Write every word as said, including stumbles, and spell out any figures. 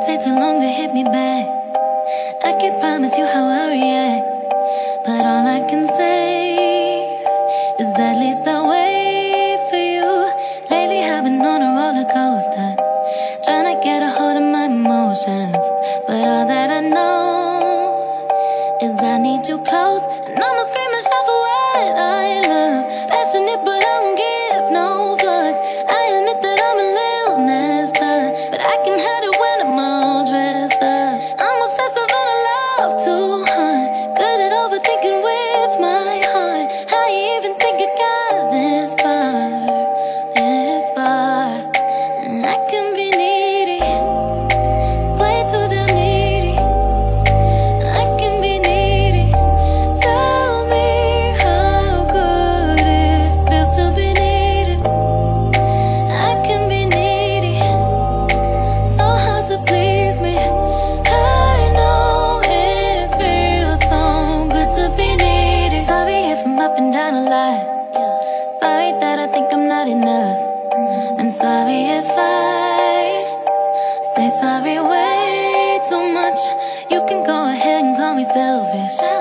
take too long to hit me back. I can't promise you how I react, but all I can say is at least I'll wait for you. Lately I've been on a roller coaster, trying to get a hold of my emotions, but all that I know is that I need you close. And I'ma scream and shout for what I love. Passionate but I don't give no fucks. I admit that I'm a little messed up, but I can hide it when I'm all dressed up. I'm obsessive and I love to hunt, good at overthinking with my heart. How you even think it got this far, this far? And I can be needy, way too damn needy. I can be needy. Tell me how good it feels to be needed. I can be needy, so hard to please me. I know it feels so good to be needy. Sorry if I'm up and down a lot. Sorry that I think I'm not enough. And sorry if I say sorry way too much. You can go ahead and call me selfish.